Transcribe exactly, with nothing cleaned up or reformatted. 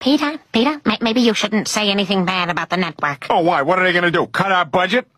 Peter, Peter, may maybe you shouldn't say anything bad about the network. Oh, why? What are they gonna do? Cut our budget?